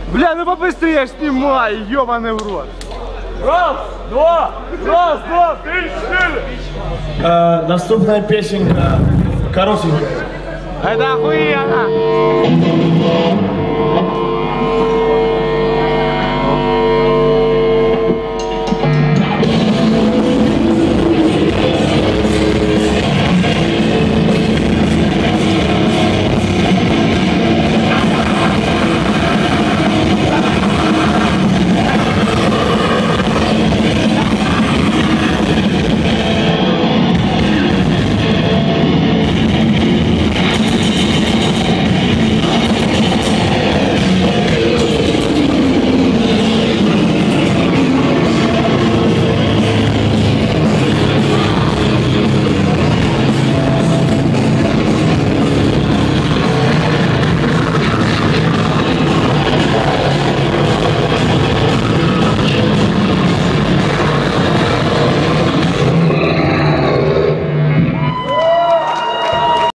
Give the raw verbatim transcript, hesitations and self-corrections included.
Бля, ну побыстрее снимай, ёбаный в рот. Раз, два, раз, два, три, четыре. Наступная песенка коротенькая. Это охуенно.